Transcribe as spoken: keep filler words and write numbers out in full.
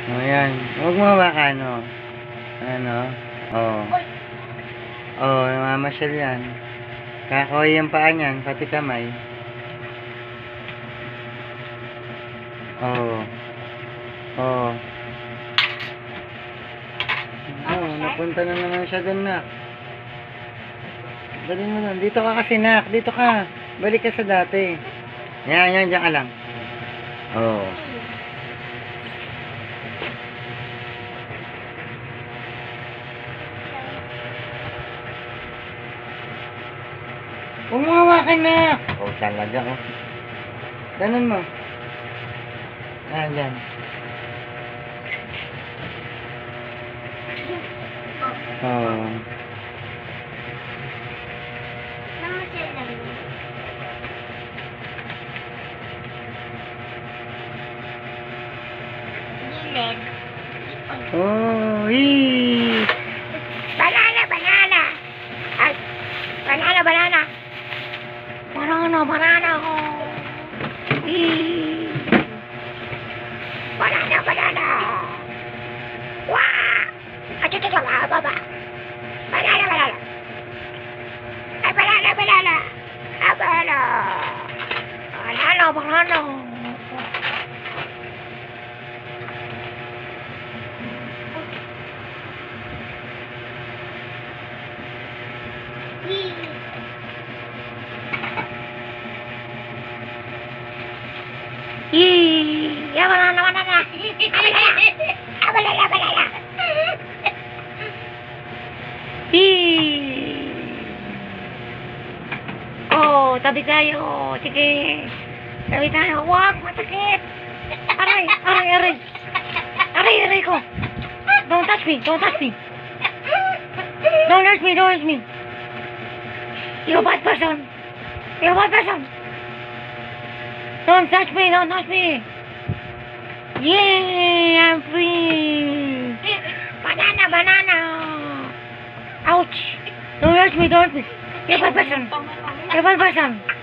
Ayan. Huwag mo hawakan, o. Ano? Oo. Oo, namamasyal yan. Kakoy yung paa niyan, pati kamay. Oo. Oo. Oo, napunta na naman siya dun, nak. Dali mo dun. Dito ka kasi, nak. Dito ka. Balik ka sa dati. Yan, yan. Diyan ka lang. Oo. Huwag mo hawakan, nak. Oh, talaga, oh. Ganun mo. Yan, yan. Oo. Oh, hee. Banana, banana. Ay, banana, banana. Banana, banana. Hee. Banana, banana. Wah. Acho, acho, baba, baba. Banana, banana. Ay, banana, banana. Ah, banana. Banana, banana. Ih, ya banana, banana. Ah, banana, banana. Ih. Oh, tabi tayo. Sige. Tabi tayo. Wag, masakit. Aray, aray, aray. Aray, aray ko. Don't touch me, don't touch me. Don't hurt me, don't hurt me. You're a bad person. You're a bad person. Don't touch me, don't touch me. Yay, I'm free. Banana, banana. Ouch. Don't hurt me, don't hurt me. You're a bad person. You're a bad person.